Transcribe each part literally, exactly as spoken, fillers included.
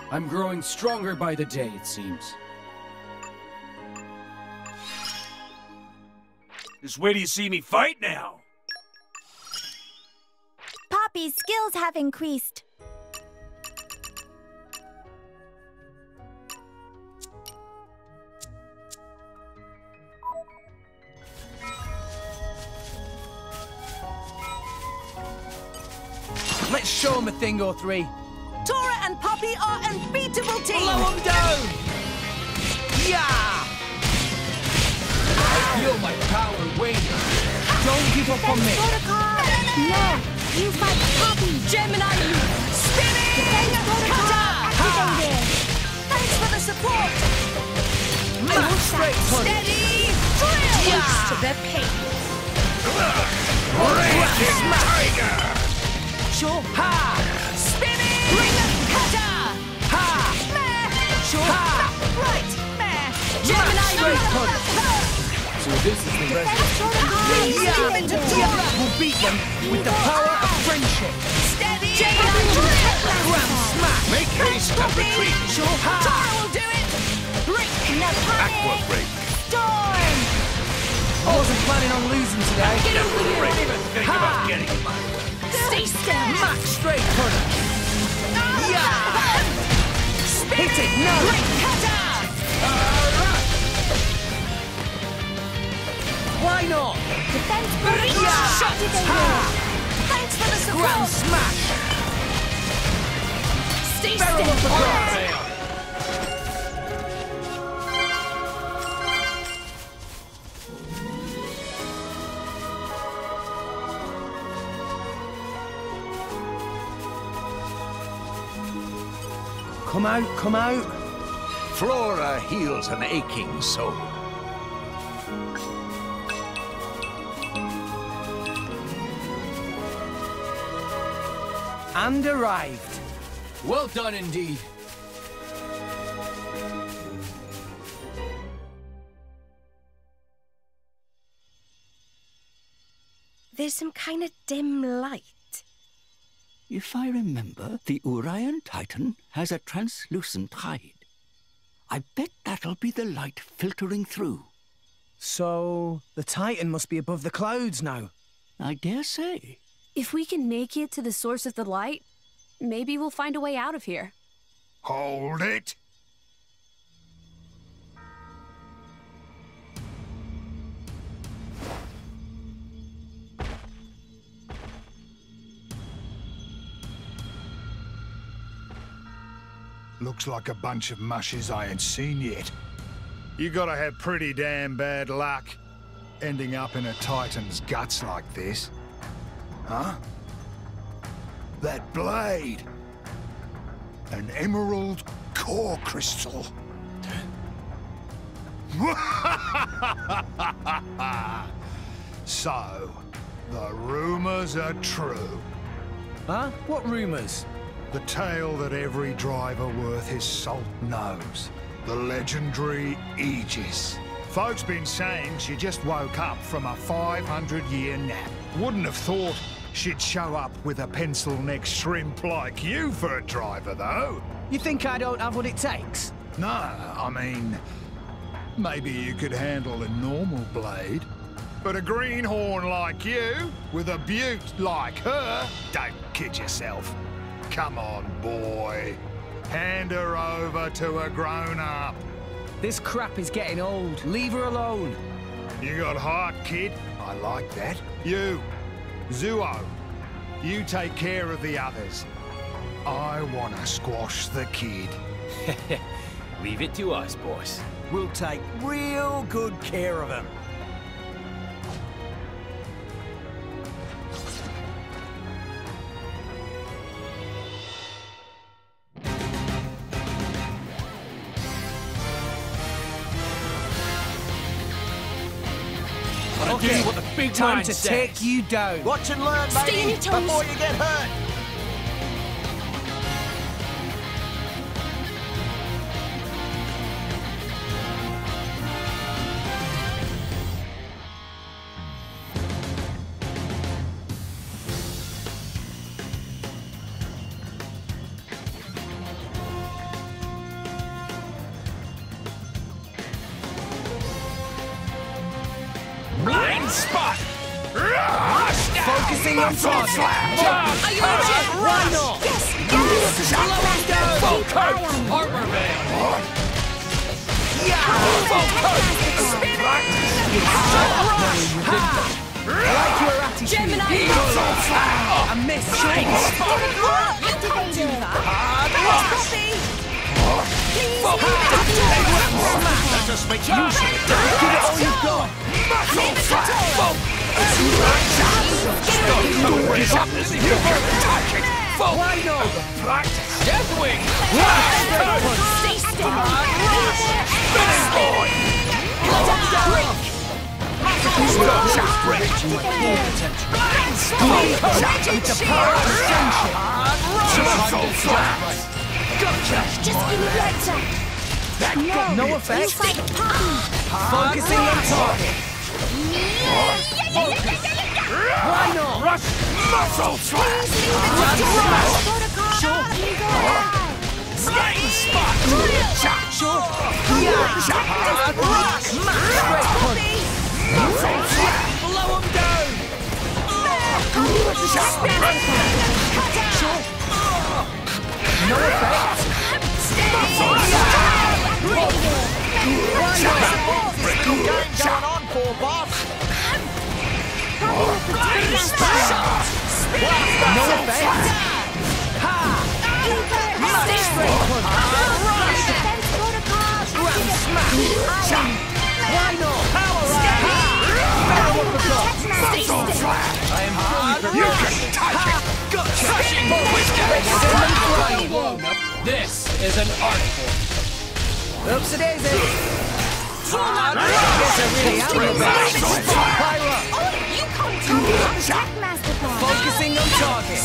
I'm growing stronger by the day, it seems. Just wait till you see me fight now! Poppy's skills have increased. Let's show him a thing or three. Tora and Poppy are unbeatable team! Blow him down! Yeah! I feel my power wane. Don't give up on me. Protocol! No! You fight Poppy! Gemini! Spinning! Defense protocol activated! Thanks for the support! Max straight punch. Steady! Drill! Yeah. To the pain! Raging Tiger! Sure! Ha! Spinning! Ring cutter! Ha! Meh! Sure! Ha! Right! Meh! Max Gemini! straight punch. So this is the rest. Defense protocol Yeah! into activated! Tora! We'll beat them with the power of friendship. Steady! Gemini Drill! Grand smash. Make haste and retreat! Sure! Tora will do it! Ring! Aqua break! Storm! I wasn't planning on losing today. Get over Don't here! even think Ha! about getting in my way! Stay still! Max straight punch. Yeah! Spinning! Hit it, no! Ring cutter! Why not? Defense protocol Yeah! activated! Ha! Thanks for the Grand support! smash. Stay Barrel still! uppercut. Come out, come out. Flora heals an aching soul. And arrived. Well done indeed. There's some kind of dim light. If I remember, the Urian Titan has a translucent hide. I bet that'll be the light filtering through. So, the Titan must be above the clouds now. I dare say. If we can make it to the source of the light, maybe we'll find a way out of here. Hold it! Looks like a bunch of mushes I ain't seen yet. You gotta have pretty damn bad luck, ending up in a Titan's guts like this. Huh? That blade! An emerald core crystal. So, the rumors are true. Huh? What rumours? The tale that every driver worth his salt knows. The legendary Aegis. Folks been saying she just woke up from a five hundred year nap. Wouldn't have thought she'd show up with a pencil-neck shrimp like you for a driver, though. You think I don't have what it takes? No, I mean, maybe you could handle a normal blade. But a greenhorn like you, with a beaut like her, don't kid yourself. Come on, boy. Hand her over to a grown-up. This crap is getting old. Leave her alone. You got heart, kid. I like that. You, Zuo, you take care of the others. I want to squash the kid. Leave it to us, boss. We'll take real good care of him. Okay, what the big Time man to says. take you down. Watch and learn, Stay on matey, your toes. before you get hurt. Blind spot! Focusing on target. Are you legit? Why not? Yes, yes. Full coat! Armor veil! Full coat. I like your attitude. Gemini! I missed. Activated. That just makes you Give it all you've got. Why not? Deathwing! Stay still! With the power of friendship. Just give me letter. No, No you effect. fight Poppy. Focusing on target. Why not? Rush muscle slap! Protocol. Eagle Eye. Spot! Sure. Yeah. Straight punch. Muscle slap! Blow him down. Sure. No effect. Going on for boss! No effect. Ha. Straight punch. Defense protocol. Ram smash. Iron. Why not? Power up. Muscle slap. I am fully prepared. You can touch it! Gotcha. Crushing Flying. This is an art form. Oopsie daisy. Guess I really am the best. Fire up. You can't tell me how to attack Master Plan. Focusing on target.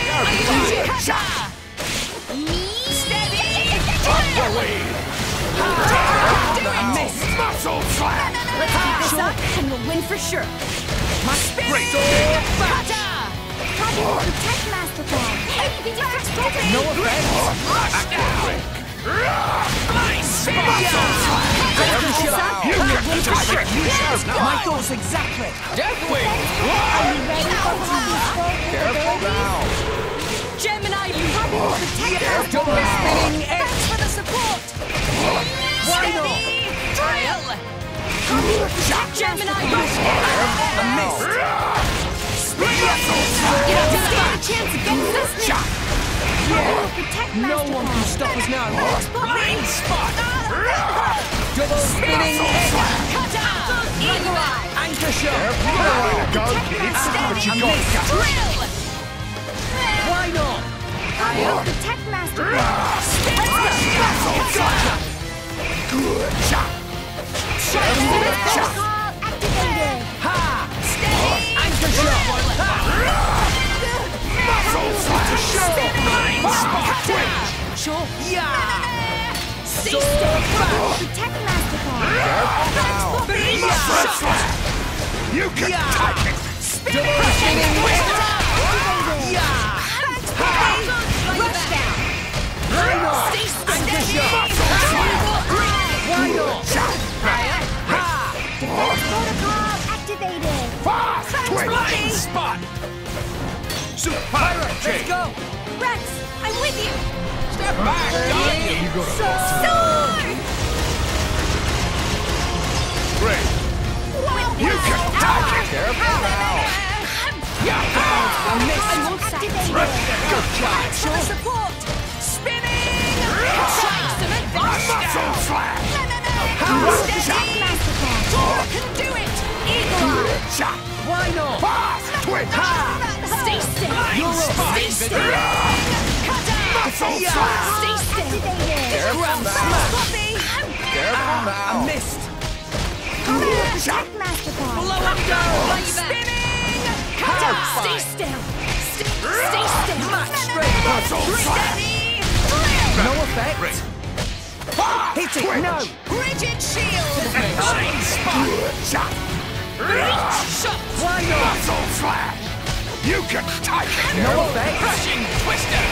I missed. Muscle slap! Let's keep this up and we'll win for sure. My spirit. Poppy will protect Master Plan. Anything to protect No effect. You can touch it! My thoughts exactly. Deathwing! Are you ready for Poppy's full capabilities? Gemini! Poppy will protect Master Double Plan. spinning X. Thanks for the support! Why not? Drill! Poppy will protect Gemini! I missed. You don't stand a chance against this thing! Poppy will protect No Master one Plan. can stop us now. Blind spot! Double spinning X. Cutter! Eagle Eye! Anchor shot. Go, kids! But you got to Drill! Why not? Poppy will protect Master Plan. Good shot! Protocol activated. Ha. Anchor shot. Muscle slap! Sure. Yeah. Stay So still! fast. Protect Master Plan. Muscle slap! You can touch it! Double spinning X. Yeah. Rush down! Why not? Stay Anchor still! shot. Why not? Ha. Defense protocol activated. Fast twitch! Blind spot! Super Let's kick! go. Rex, I'm with you! Step back, Donnie! Sword! Great! You can touch it! I missed. Activated. Thanks for the support! Spinning! Trying some advanced Muscle slap! Steady! Master Plan. Tora can do it! Eagle Eye! Shot! Why not? Fast twitch! Stay still! You're up. Stay still! Cutter! Muscle slap! Stay still! Activated. Ram smash. Poppy! Careful I missed. Poppy will protect Master Plan. Blow him down! Spinning! Cutter! Stay still! St- Stay still! Match straight. Muscle slap! Steady! Drill! No effect. Fast Hit it. twitch! No. Rigid shield! Blind spot! Good shot! Reach shot! Why not? Muscle slap! You can touch it! No effect. Crushing twister!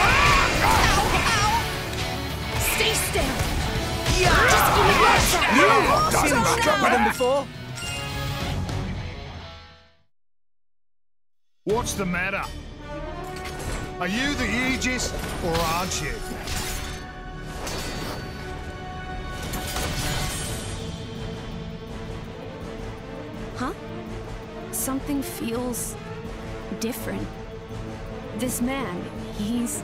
Stay still! Yeah. Just give me that! You feeling stronger than before? What's the matter? Are you the Aegis, or aren't you? Huh? Something feels different. This man, he's...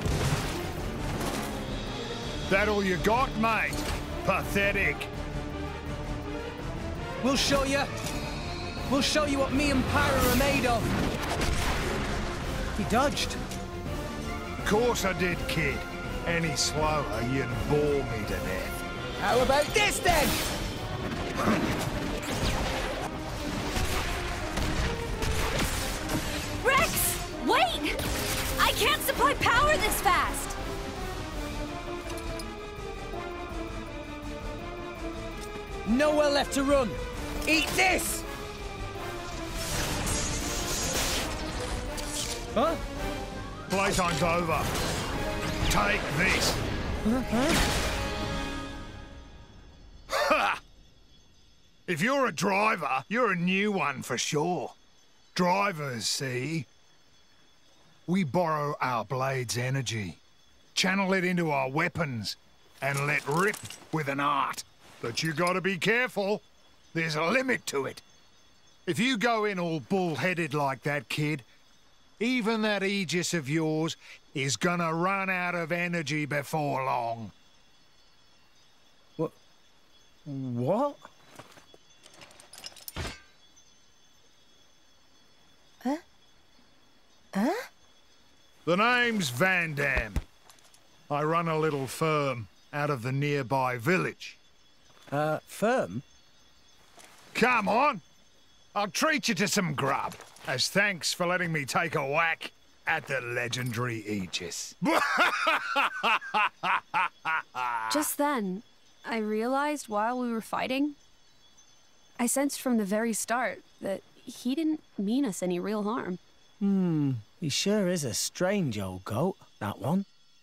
That all you got, mate? Pathetic. We'll show you. We'll show you what me and Pyra are made of. He dodged. Of course I did, kid. Any slower, you'd bore me to death. How about this, then? Rex! Wait! I can't supply power this fast! Nowhere left to run. Eat this! Huh? Playtime's over. Take this. Ha! If you're a driver, you're a new one for sure. Drivers, see? We borrow our blade's energy, channel it into our weapons, and let rip with an art. But you gotta be careful. There's a limit to it. If you go in all bull-headed like that, kid, even that Aegis of yours is gonna run out of energy before long. What? What? Huh? Huh? The name's Van Dam. I run a little firm out of the nearby village. Uh, firm? Come on! I'll treat you to some grub, as thanks for letting me take a whack at the legendary Aegis. Just then, I realized while we were fighting, I sensed from the very start that he didn't mean us any real harm. Hmm, he sure is a strange old goat, that one.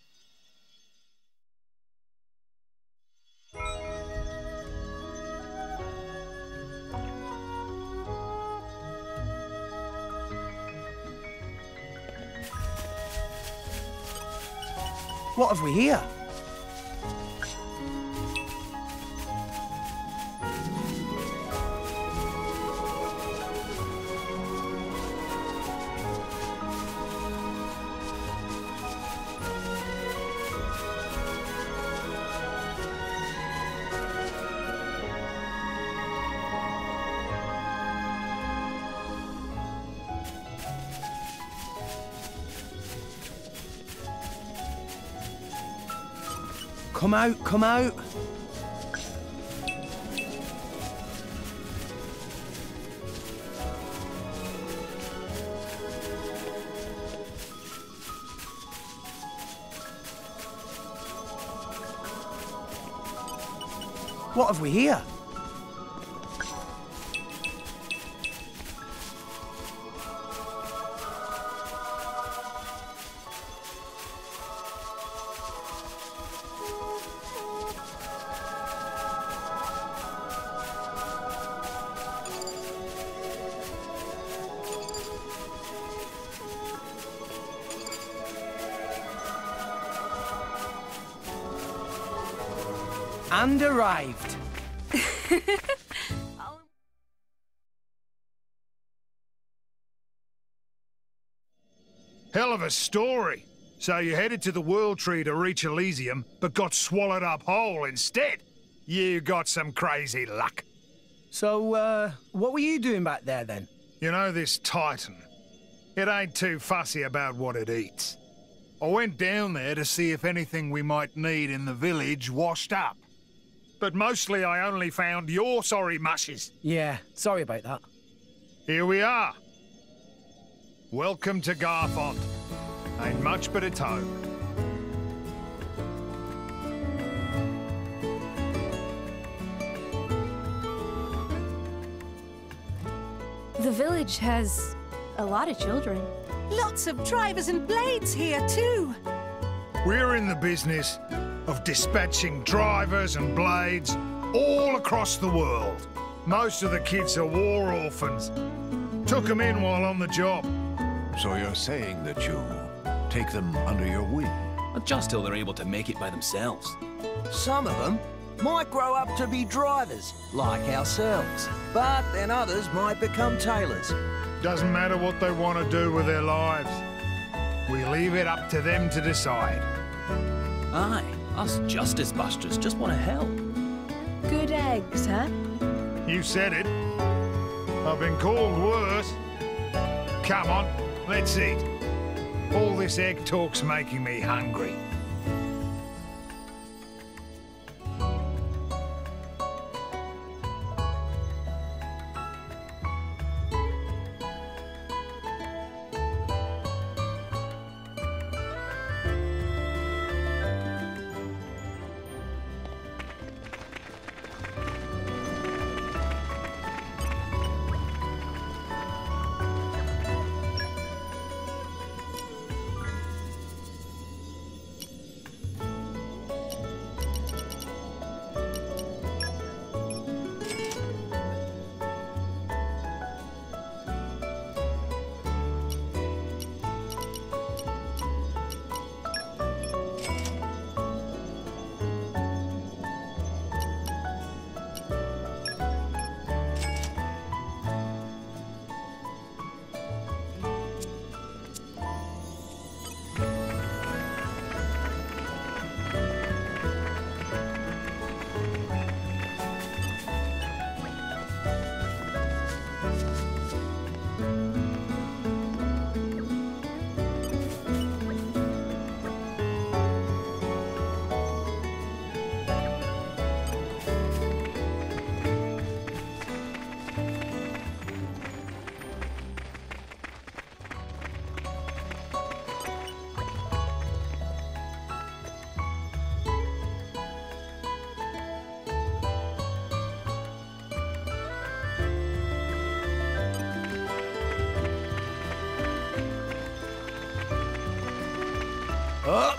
What have we here? Come out, come out. What have we here? And arrived. Hell of a story. So you headed to the World Tree to reach Elysium, but got swallowed up whole instead. You got some crazy luck. So, uh, what were you doing back there then? You know this Titan? It ain't too fussy about what it eats. I went down there to see if anything we might need in the village washed up. But mostly I only found your sorry mushes. Yeah, sorry about that. Here we are. Welcome to Garfont. Ain't much but a toe. The village has a lot of children. Lots of drivers and blades here, too. We're in the business of dispatching drivers and blades all across the world. Most of the kids are war orphans. Took them in while on the job. So you're saying that you take them under your wing? Just till they're able to make it by themselves. Some of them might grow up to be drivers, like ourselves. But then others might become tailors. Doesn't matter what they want to do with their lives. We leave it up to them to decide. Aye, us Justice Busters just want to help. Good eggs, huh? You said it. I've been called worse. Come on, let's eat. All this egg talk's making me hungry. Up!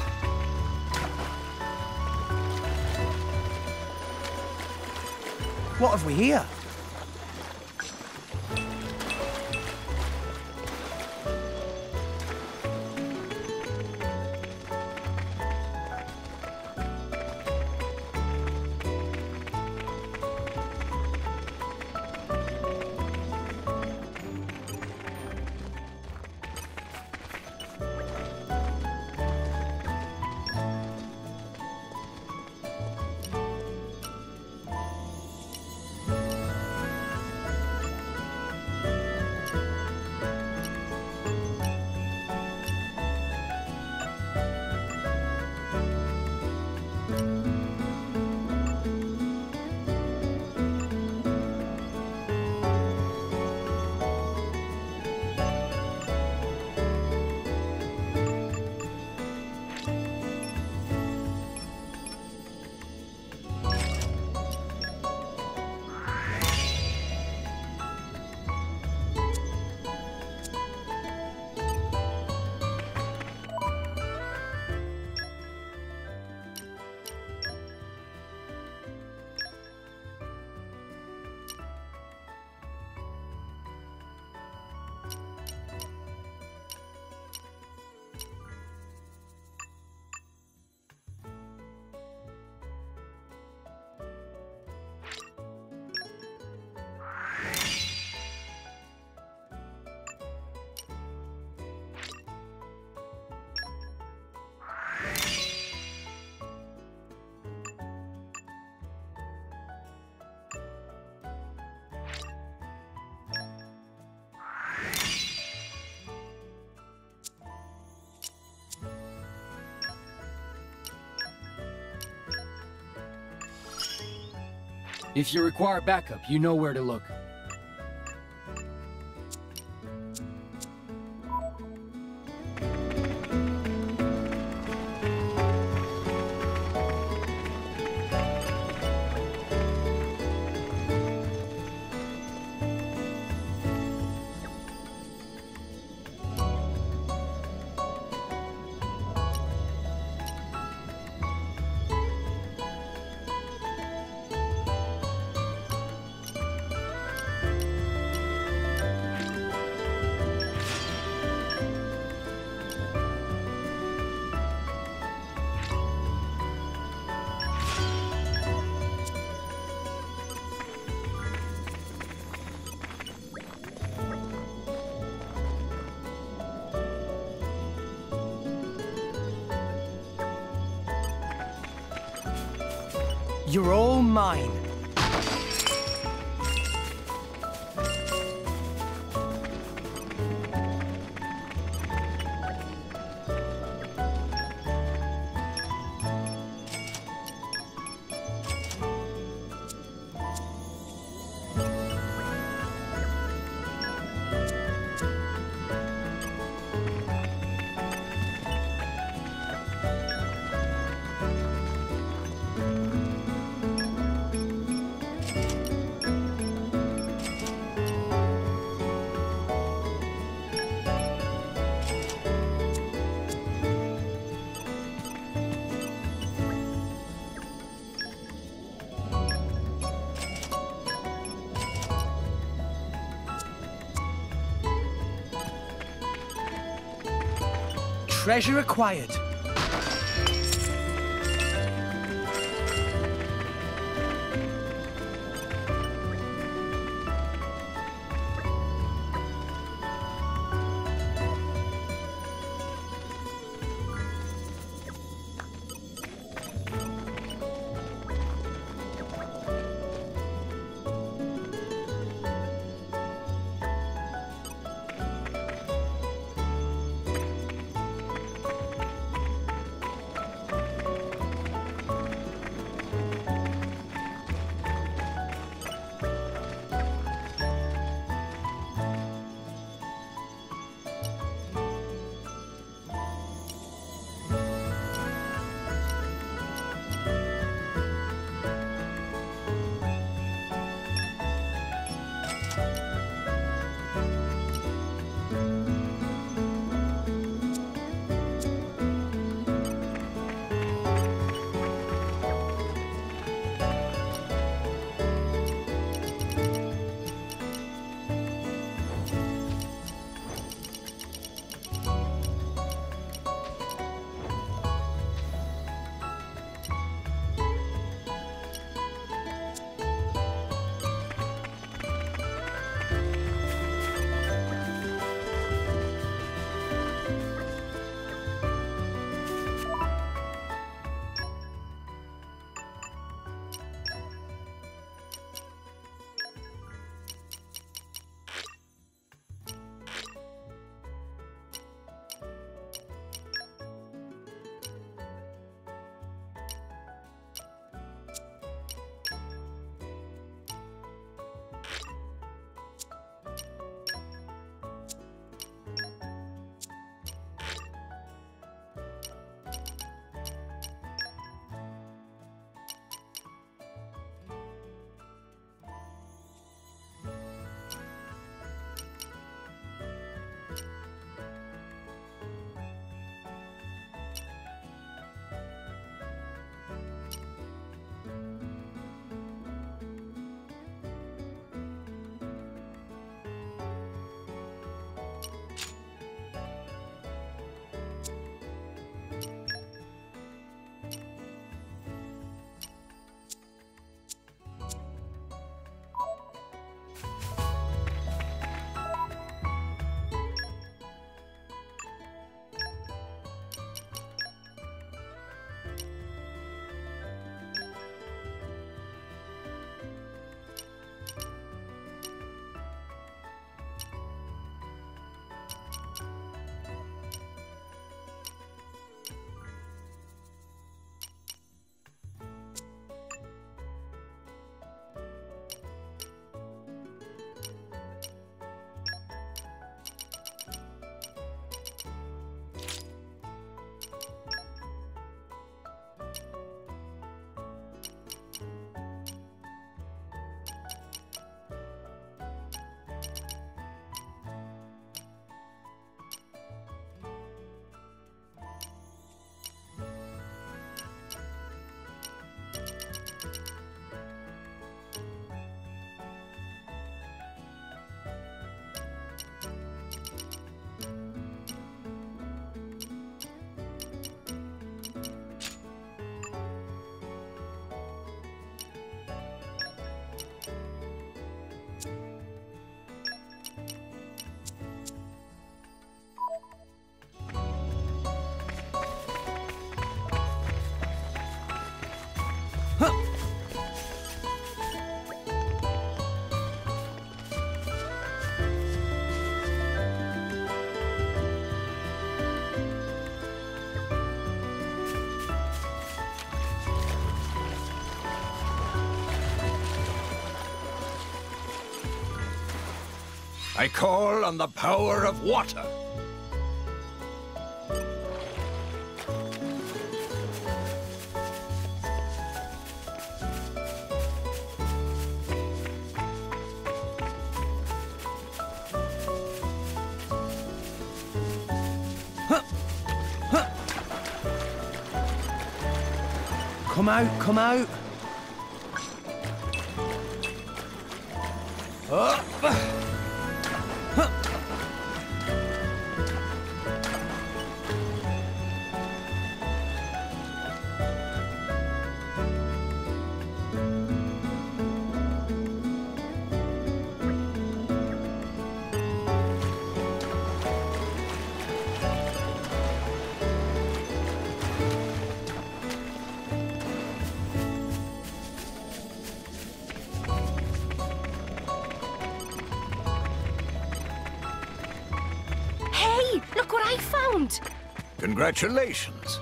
What have we here? If you require backup, you know where to look. You're all mine. Treasure acquired. I call on the power of water. Come out, come out. Up. Look what I found! Congratulations.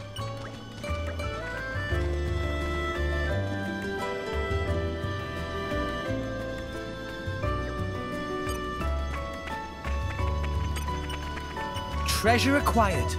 Treasure acquired.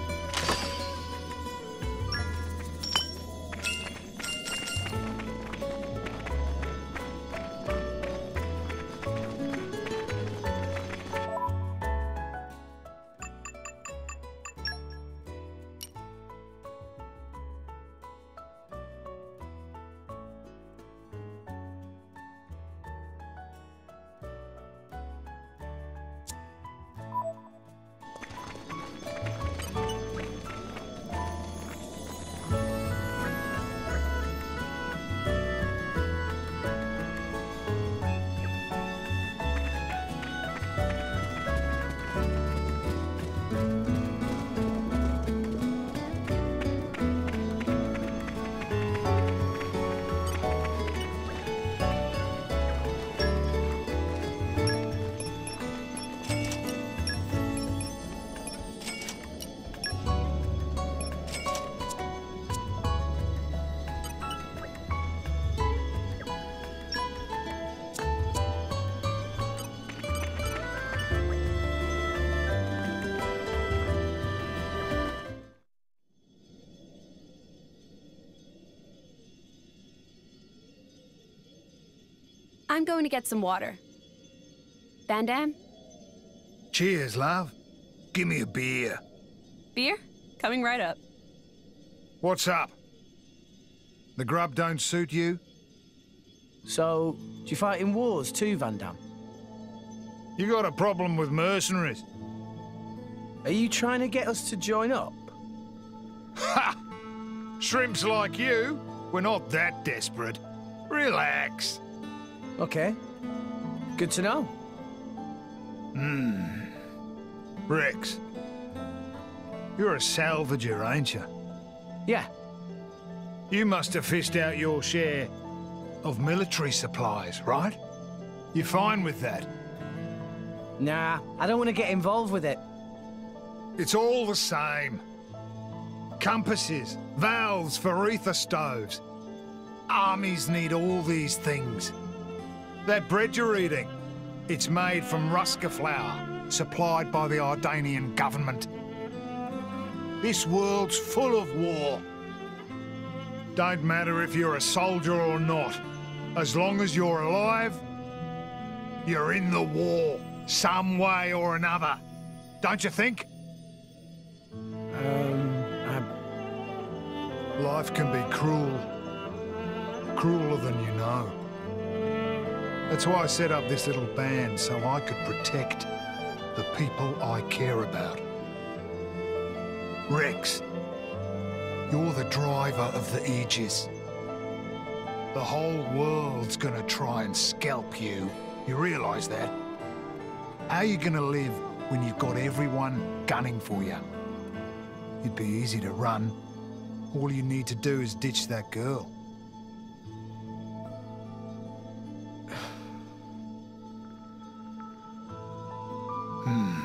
I'm going to get some water. Vandam? Cheers, love. Give me a beer. Beer? Coming right up. What's up? The grub don't suit you? So, do you fight in wars too, Vandam? You got a problem with mercenaries? Are you trying to get us to join up? Ha! Shrimps like you, we're not that desperate. Relax. Okay. Good to know. Hmm. Rex, you're a salvager, ain't you? Yeah. You must have fished out your share of military supplies, right? You fine with that? Nah, I don't want to get involved with it. It's all the same. Compasses, valves for ether stoves. Armies need all these things. That bread you're eating, it's made from Ruska flour, supplied by the Ardanian government. This world's full of war. Don't matter if you're a soldier or not. As long as you're alive, you're in the war, some way or another. Don't you think? Um, I... Life can be cruel. Crueler than you know. That's why I set up this little band, so I could protect the people I care about. Rex, you're the driver of the Aegis. The whole world's gonna try and scalp you. You realise that? How are you gonna live when you've got everyone gunning for you? It'd be easy to run. All you need to do is ditch that girl. Hmm.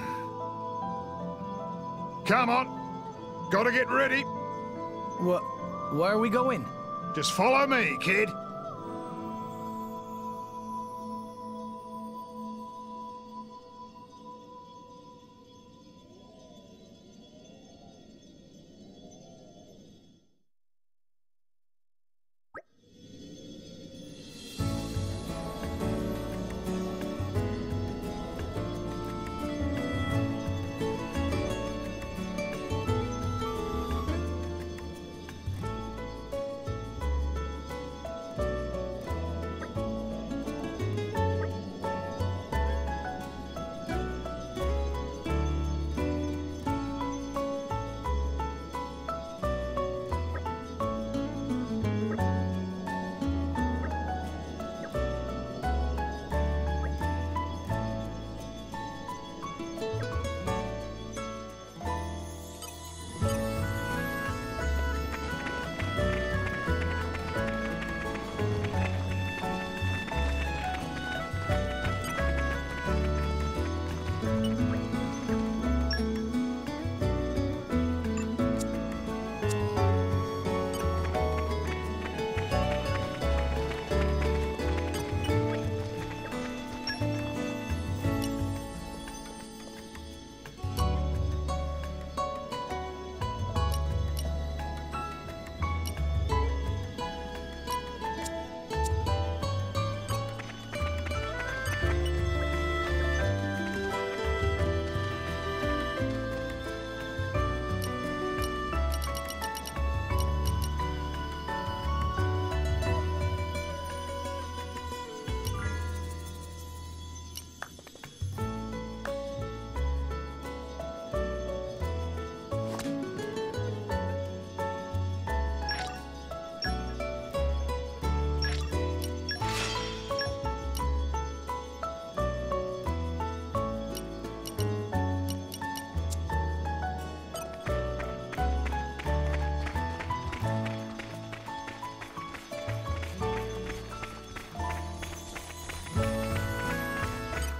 Come on. Gotta get ready. What? Where are we going? Just follow me, kid.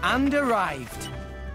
And arrived.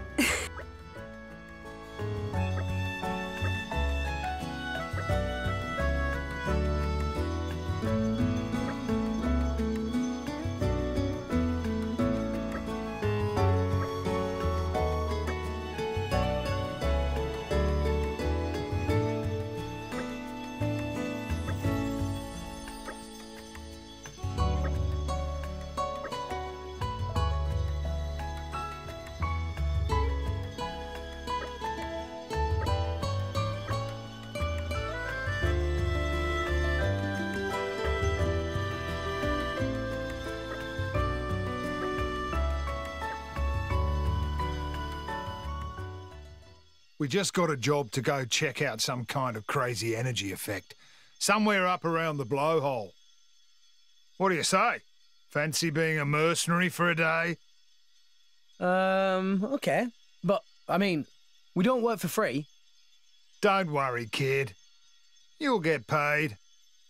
We just got a job to go check out some kind of crazy energy effect. Somewhere up around the blowhole. What do you say? Fancy being a mercenary for a day? Um, okay. But, I mean, we don't work for free. Don't worry, kid. You'll get paid.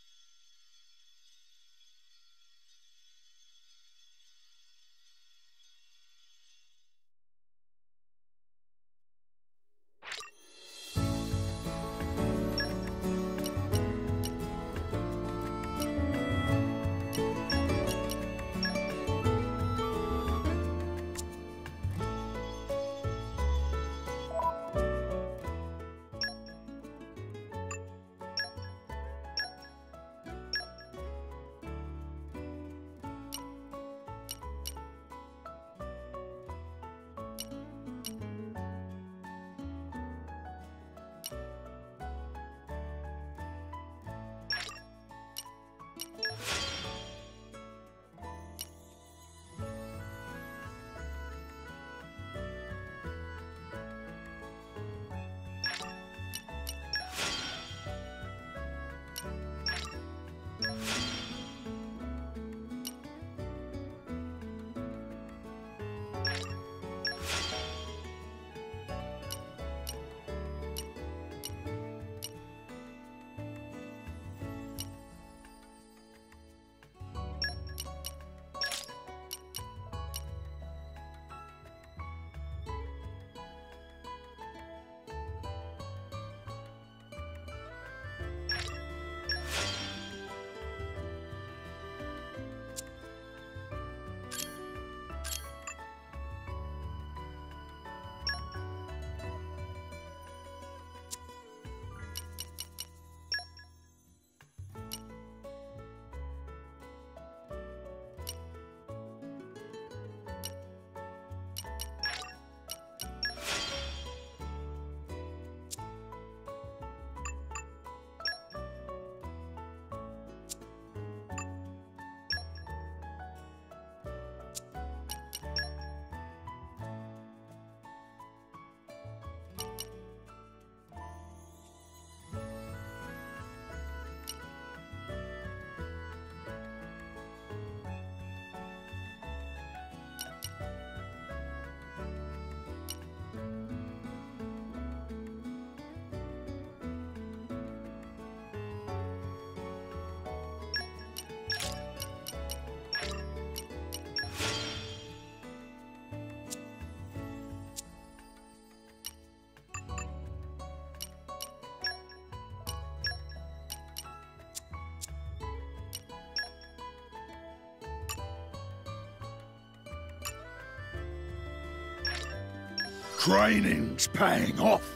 Training's paying off.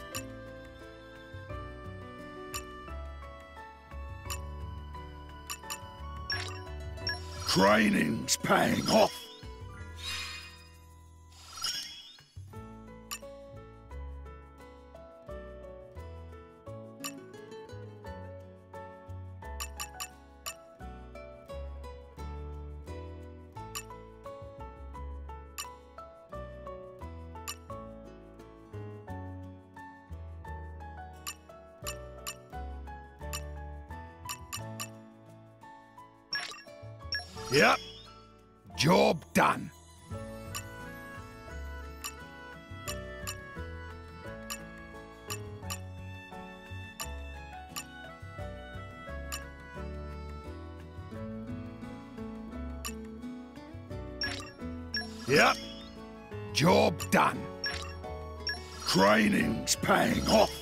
Training's paying off. Yep. Job done. Yep. Job done. Training's paying off.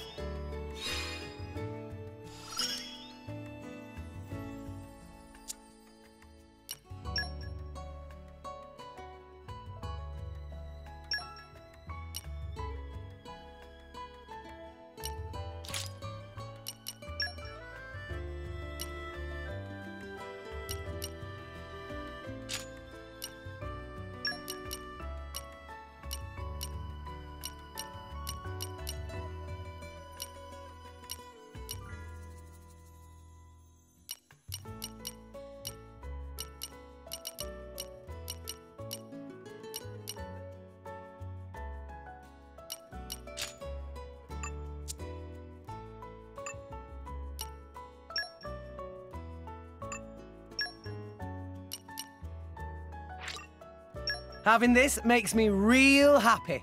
Having this makes me real happy.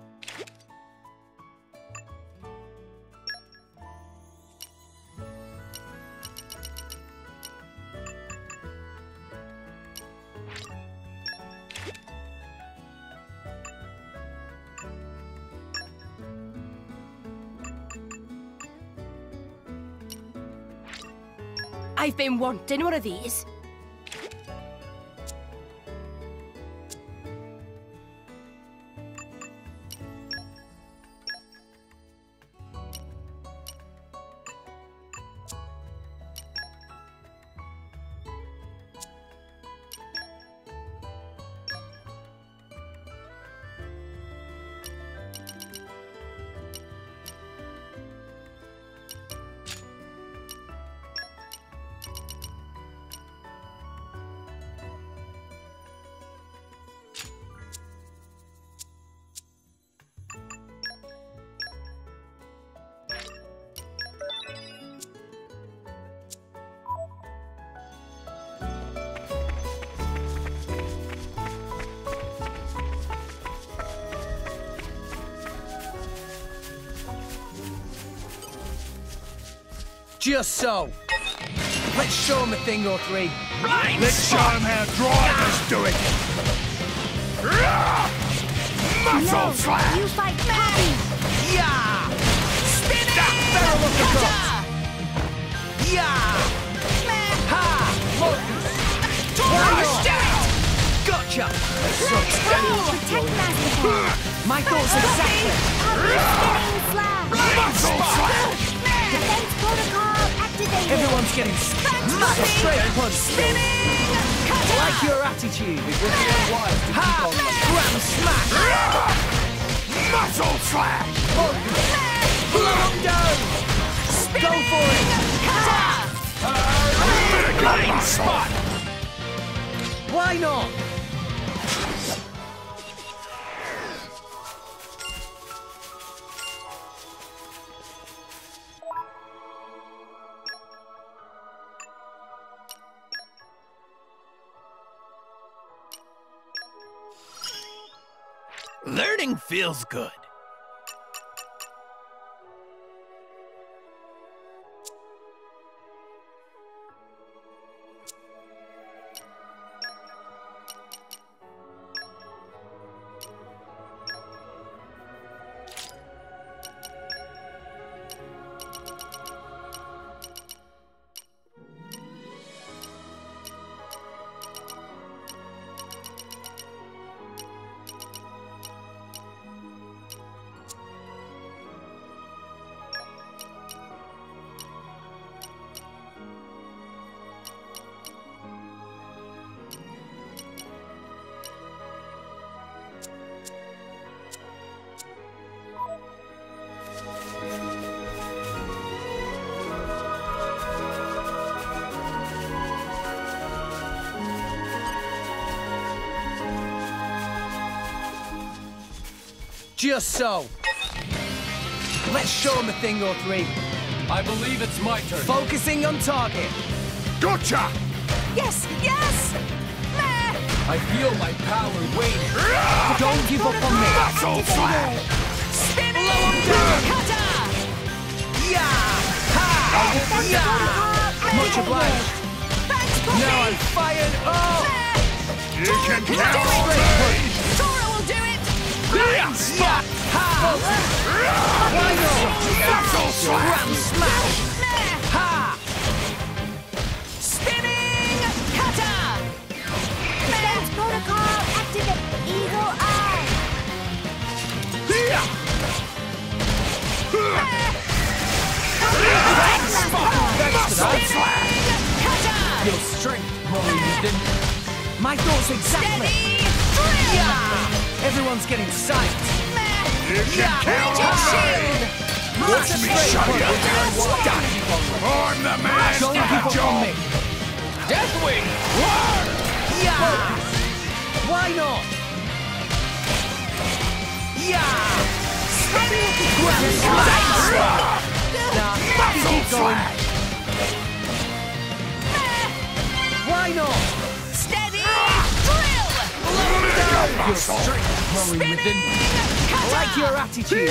I've been wanting one of these. Just so. Let's show him a thing or three. Blind Let's show him how drivers do it. Muscle no, slash. You fight Poppy. Yeah. Spinning! Better look at Cutter! Yeah. Ha. Toro, do it! Gotcha. Let's go. Protect Master. My thoughts exactly. Poppy spinning slash. Muscle slash. Defense protocol activated. Everyone's getting smashed straight punch. Spinning! I Cutter! like your attitude. It would be unwise to Ha! keep on like Grand smash. Muscle slash. Blow him down. Go for it. Cutter! Blind spot. Why not? Learning feels good. Just so. Let's show him a thing or three. I believe it's my turn. Focusing on target. Gotcha. Yes! Yes! Meh! I feel my power waning. Don't give up on me. Muscle slash. Spinning! Cutter! Yeah! Ha! Yeah! Much obliged. Thanks, Poppy! Now I'm fired up. You can Do count it! on me. Toro will do it! within me. My thoughts exactly. Steady! Yeah! Everyone's getting psyched. You can count on me! Watch me show you! I'm the man! Don't give up on me. Deathwing! Yeah! Why not? Yeah! Nah, you keep going. Why not? Steady! Drill! Your strength growing within me. I like your attitude.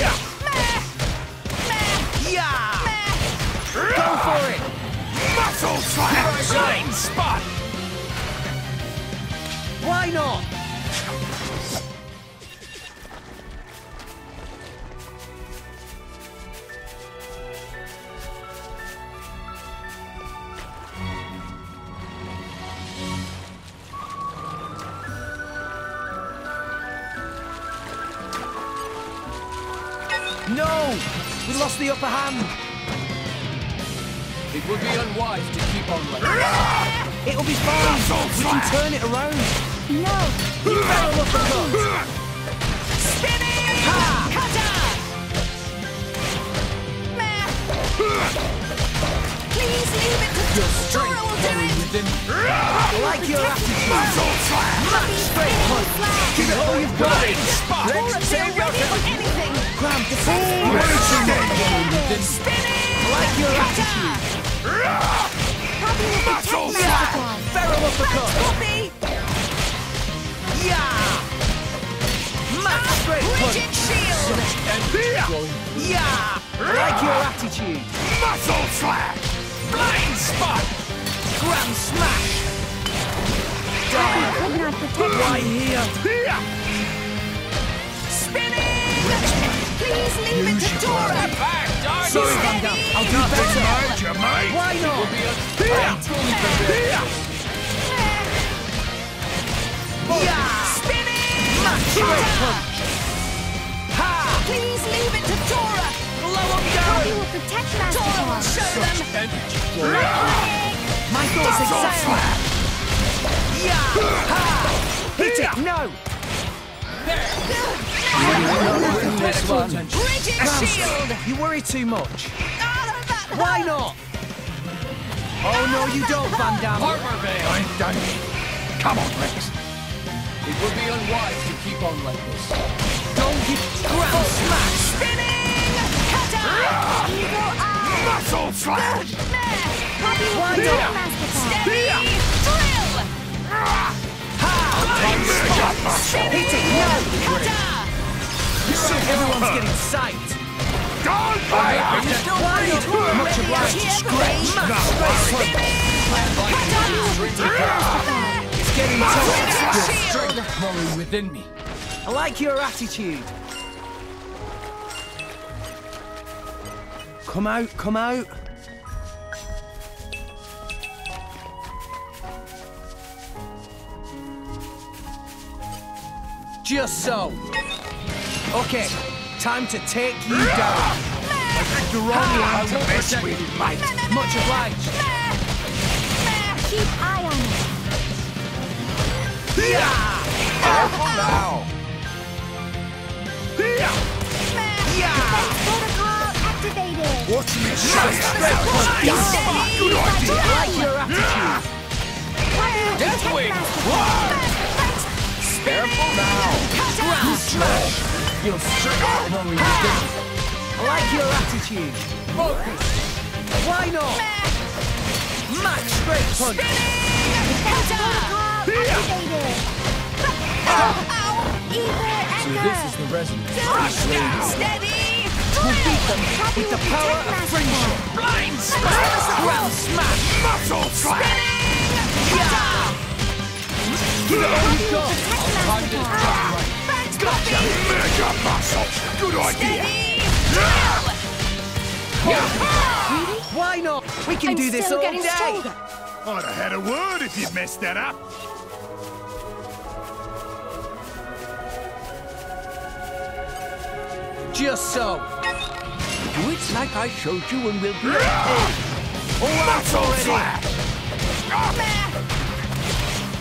Yeah! Go for it! Muscle slap! Blind spot! Why not? No! We lost the upper hand. It would be unwise to keep on like this. It'll be fine. We can turn it around. No! You better look at us. Spinning! Ha! Cutter! Meh. Please leave it to Your Dora strength will do growing it! within me. I like your attitude. Much straight punch. Give it all you've got. Dora, they're ready for anything! Grab the ball. Spinning! I like your attitude. Happy with the tech masterclass. Feral uppercut. Copy! Yeah! Much straight Rigid punch. shield! Yeah! I like your attitude. Muscle slap! Blind spot! Grand smash. Happy could not protect Right me. here. Spinning! Please leave it to Dora! Back, darn Sorry, you! Van Damme. I'll do better. Heard you, mate! Why Will not? be a I'm fully prepared. Yeah! Spinning! Much straight punch. Ha! Please leave it to Dora! Blow them Happy down. with the tech Dora will masterclass. show them! Energy. My thoughts exactly. Yeah! Ha! Hit it. No. This one. Rigid shield! You worry too much. Ah, that Why hurt. not? Oh no, you don't, Van Damme. Harbor Veil. I'm done. Come on, Rex. It would be unwise to keep on like this. Don't get ground smash. Spinning! Cutter! Eagle eye. Muscle slap! Happy with Why the not? tech masterclass. Steady! Drill! Ha! Spinning! Hit it. No. Cutter! Everyone's getting psyched. Don't play! Why not? Much obliged. Great! Much straight punch. It's getting tough. Strength growing within me. I like your attitude. Come out, come out. Just so. Okay, time to take you down. Durrani, don't mess with mate. Much obliged. Keep eye on it. Careful now! Protocol activated. Watch me shut Good idea. I like your attitude. Happy with the tech Deathwing. masterclass. Careful now. Ground smash. Your strength growing within me. I like your attitude. Focus. Why not? Max straight punch. Protocol activated. Ether So Echo. this is the resonance. Steady! We'll beat them Happy with the with power tech of friendship. masterclass. Blind spot! Ground smash. Muscle slap! Give it all you've got. Time this just right. Thanks, Poppy! Mega muscle! Good idea! Steady! Why not? We can I'm do this still all getting day. stronger. I'd have had a word if you'd messed that up. Just so. Do it like I showed you and we'll be okay. All out Muscle already. slap!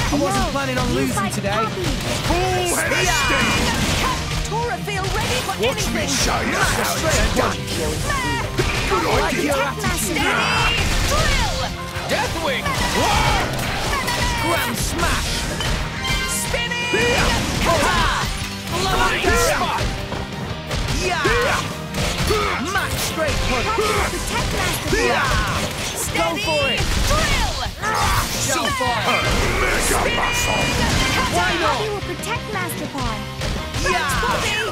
I wasn't planning on losing today. Full head steam! Tora, ready for Watch anything. me show you how it's done. Good I like idea. your attitude. Drill! Deathwing! Grand smash! Spinning! Blind spot! Yeah! Max straight punch! Protect Master Yeah! Go for it! Drill! Go for it! Mega muscle! Why Poppy not? will protect Master Paw. Yeah!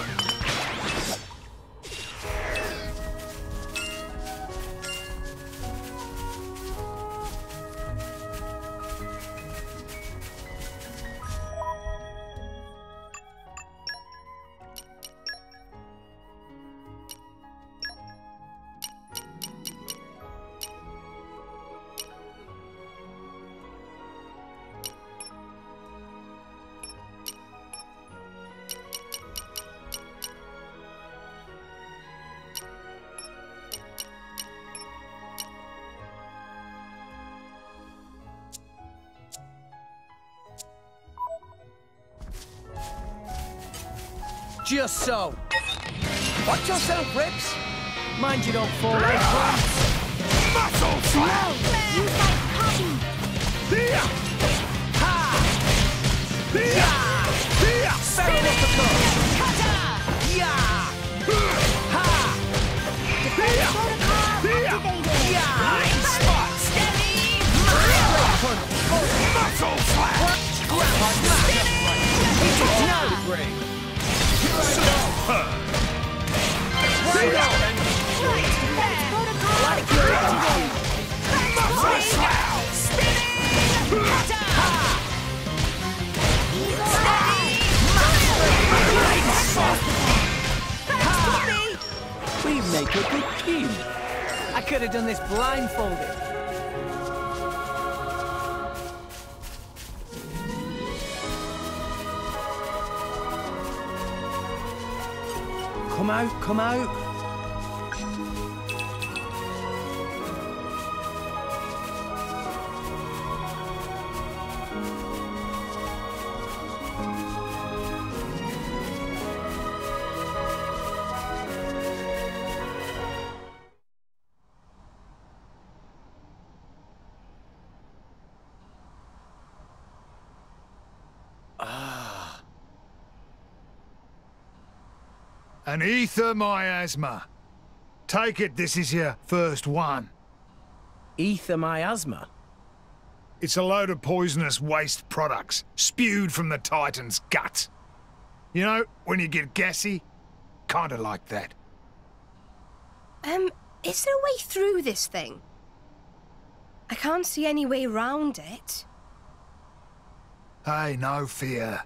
Just so. Watch yourself, Rex. Mind you don't fall over. Muscle slap! Use like Poppy. Here! Ha! Here! Here! Barrel off the coach. Cutter! Yeah! Ha! Defense protocol activated. Yeah! Blind spot! Steady! Muscle slap! Now break. Here! Defense protocol activated. Muscle slap! Spinning! Cutter! We make a good team. I could have done this blindfolded. Come out, come out. An ether miasma. Take it this is your first one. Ether miasma. It's a load of poisonous waste products spewed from the Titan's guts. You know, when you get gassy? Kinda like that. Um, is there a way through this thing? I can't see any way round it. Hey, no fear.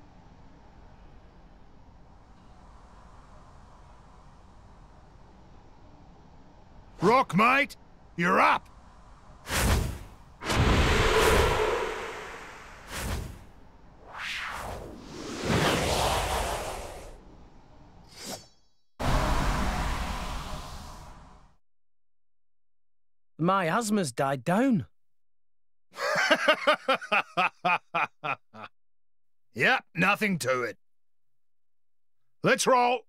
Rock, mate! You're up! The miasma's died down. Yep, nothing to it. Let's roll.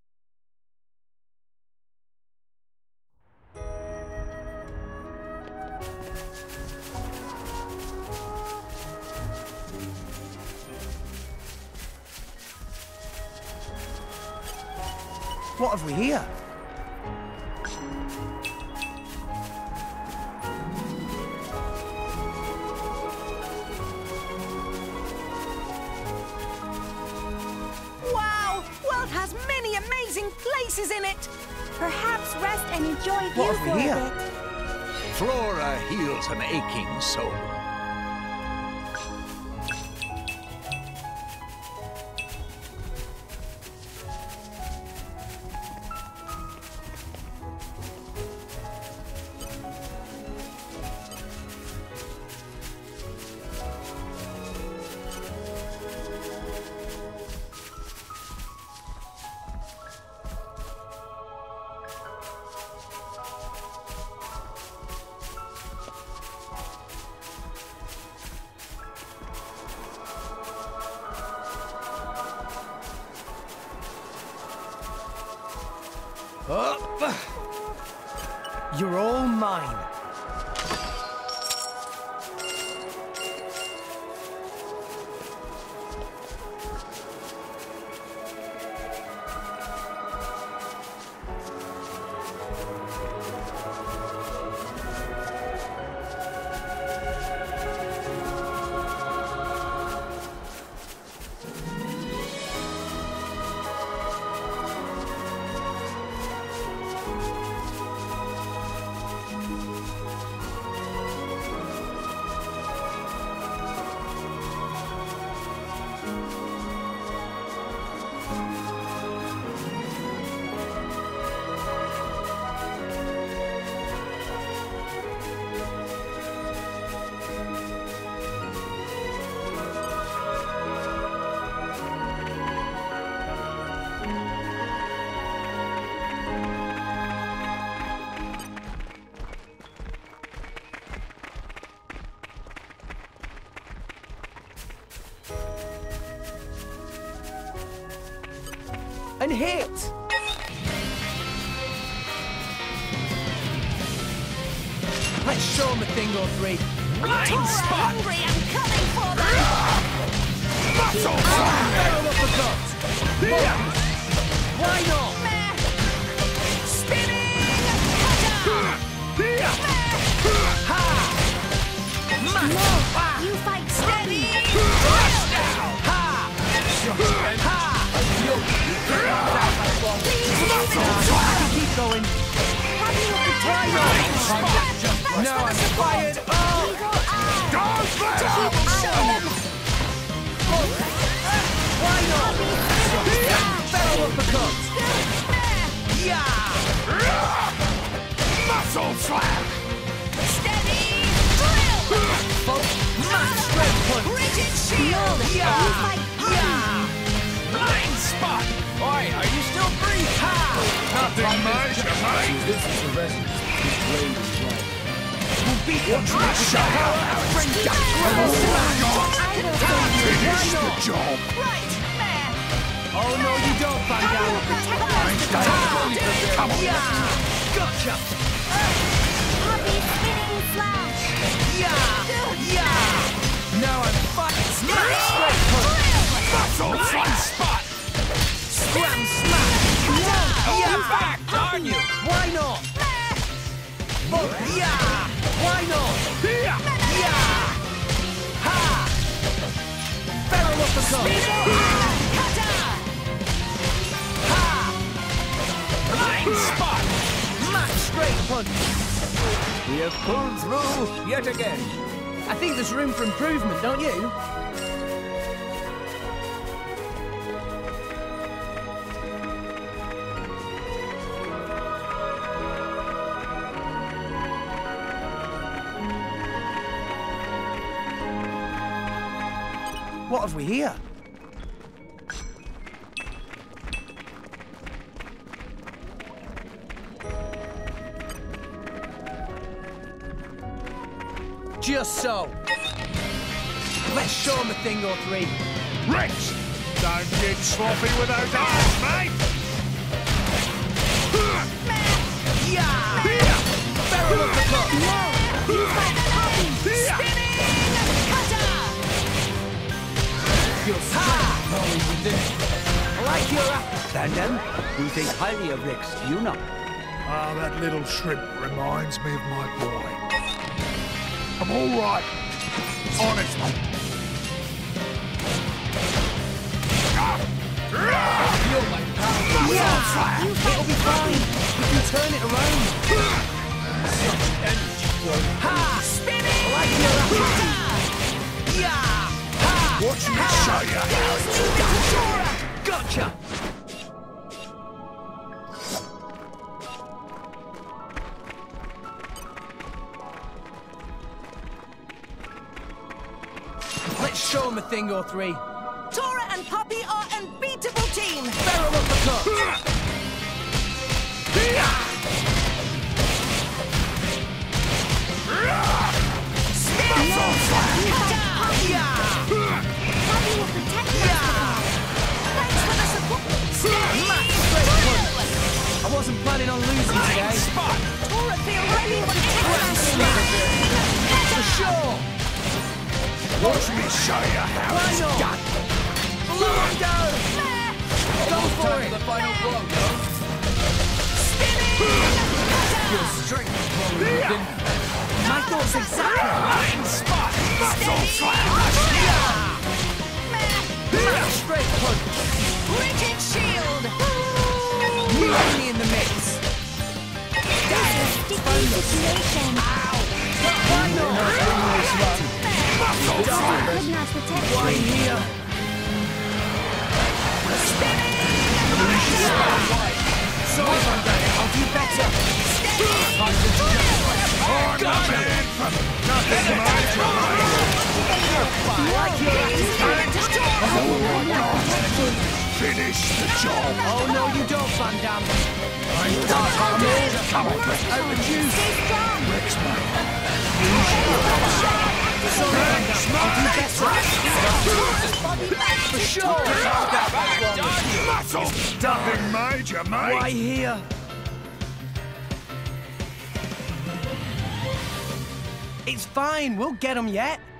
What have we here? Wow! World has many amazing places in it. Perhaps rest and enjoy view What have for we a here? bit. Flora heals an aching soul. Up. You're all mine. And hit! Let's show them a thing or three. Blind spot! Hungry and coming for them! Muscle! Barrel uppercut! Why not? Spinning! Cutter! Ha! No! You fight Steady! Rush down! Ha! Ha! Keep going. No, I'm fired. Oh! Don't let Why not? Barrel uppercut. Yeah! muscle slap! Steady! Drill! Max strength punch. Rigid shield! Yeah! Yeah! Blind spot! Oi, are you still free? Ha! Nothing major, mate! This is the recipe. This blade is right. We'll beat them to the shower and bring back Finish the job! Right, there! Oh no, you don't, Van Damme. Come on! Yeah! Gotcha! Happy spinning slash! Yeah! Yeah! Now I'm fighting. Max straight punch. Muscle Blind slap! spot! Scram smash! Oh, Yeah! back, darn you! Why not? Oh, yeah! Why not? Here! Yeah! Ha! Barrel uppercut! Ha! Blind spot! Max straight punch! We have pulled through yet again. I think there's room for improvement, don't you? What have we here? Just so. Let's show them a thing or three. Rex! Don't get sloppy with those arms, mate! Yeah! Barrel uppercut! Your strength growing within. I like your apple. Van Damme, we think highly of Rex, you know. Ah, that little shrimp reminds me of my boy. I'm all right. Honest. Feel my power. Yeah! It'll be fine. We can turn it around. Such energy flow. Ha! Spinning! I like your apple. Yeah! Ha! Watch me show you. Gotcha! Let's show him a thing or three. Tora and Poppy are unbeatable team! Barrel uppercut! Happy will protect us. Thanks for the support! Steady! I wasn't planning on losing today. Spot! Aura feel ready for this! For sure! Watch me show you how Why it's not? done. Let him go! Go for it! The final blow, yo. Your strength is growing within me. My thoughts exactly! Blind spot! Muscle slam! Straight punch! Rigid shield! Only in the mix! Sticky situation. Why not? Muscle slam! Could not protect Why you. here? Sorry, Van Damme, I'll do better! Coming in from nothing major! Like your Finish the job! Oh no, you don't, Van Damme! I'm done! Come on, Overdue! Stay strong. Sorry, Van Damme, I'll do better! For sure! Muscle! Nothing major, mate! Why here? It's fine, we'll get them yet.